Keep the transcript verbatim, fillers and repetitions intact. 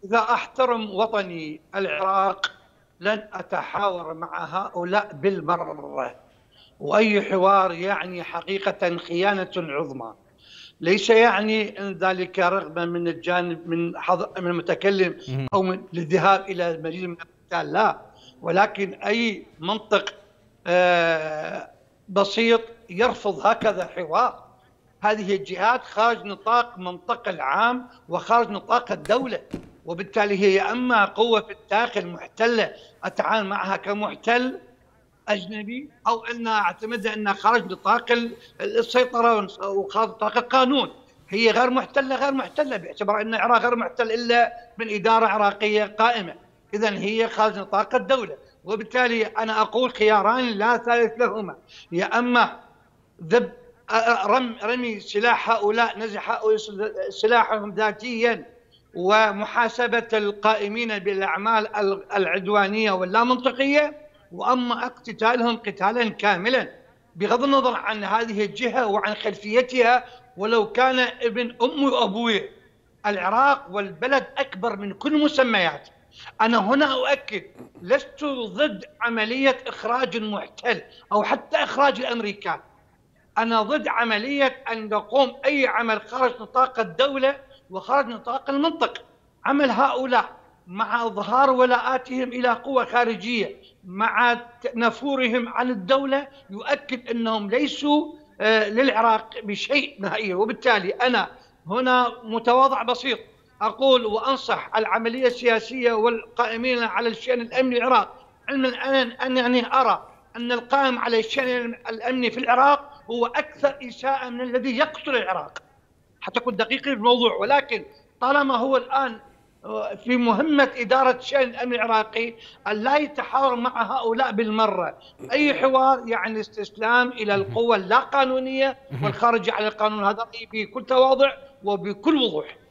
إذا أحترم وطني العراق لن أتحاور مع هؤلاء بالمرة، وأي حوار يعني حقيقة خيانة عظمى. ليس يعني ان ذلك رغبه من الجانب من حظ من المتكلم مهم. او من الذهاب الى مزيد من القتال، لا، ولكن اي منطق آه، بسيط يرفض هكذا حوار. هذه الجهات خارج نطاق منطق العام وخارج نطاق الدوله، وبالتالي هي اما قوه في الداخل محتله اتعامل معها كمحتل اجنبي، او ان اعتمدها انها خارج نطاق السيطره وخارج نطاق القانون. هي غير محتله غير محتله باعتبار ان العراق غير محتل الا من اداره عراقيه قائمه، اذا هي خارج نطاق الدوله. وبالتالي انا اقول خياران لا ثالث لهما، يا اما ذب رم رمي سلاح هؤلاء، نزع هؤلاء سلاحهم ذاتيا، ومحاسبه القائمين بالاعمال العدوانيه واللامنطقيه، واما اقتتالهم قتالا كاملا بغض النظر عن هذه الجهه وعن خلفيتها، ولو كان ابن امي وابوي. العراق والبلد اكبر من كل مسميات. انا هنا اؤكد لست ضد عمليه اخراج المحتل او حتى اخراج الامريكان. انا ضد عمليه ان نقوم اي عمل خارج نطاق الدوله وخارج نطاق المنطق. عمل هؤلاء مع إظهار ولاءاتهم إلى قوى خارجية مع نفورهم عن الدولة يؤكد أنهم ليسوا للعراق بشيء نهائيا. وبالتالي أنا هنا متواضع بسيط أقول وأنصح العملية السياسية والقائمين على الشأن الأمني العراق، علما أنني أرى أن القائم على الشأن الأمني في العراق هو أكثر إساءة من الذي يقتل العراق، حتى أكون دقيق في الموضوع. ولكن طالما هو الآن في مهمة إدارة شأن الأمن العراقي أن لا يتحاور مع هؤلاء بالمرة. أي حوار يعني استسلام إلى القوى اللا قانونية والخارجة عن القانون. هذا بكل تواضع وبكل وضوح.